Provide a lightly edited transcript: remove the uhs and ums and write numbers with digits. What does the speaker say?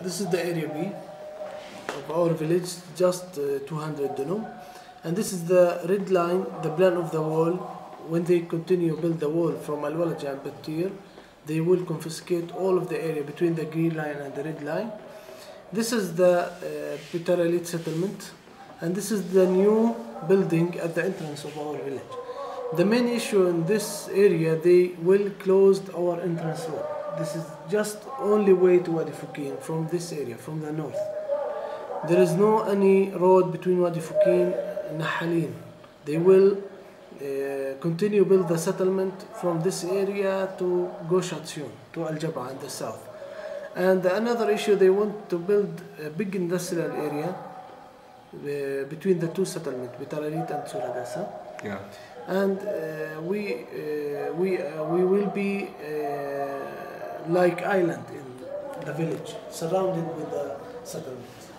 This is the area B of our village, just 200 dunum. And this is the red line, the plan of the wall. When they continue build the wall from Al-Walaja and Battir, they will confiscate all of the area between the green line and the red line. This is the Pitaralit settlement, and this is the new building at the entrance of our village. The main issue in this area, they will close our entrance road. This is just only way to Wadi Fukin from this area, from the north. There is no any road between Wadi Fukin and Nahalin. They will continue build the settlement from this area to Gosh Atzion, to Al Jab'a in the south. And another issue, they want to build a big industrial area between the two settlements, Bitaralit and Suradasa. Yeah. And we will be like island in the village, surrounded with the settlement.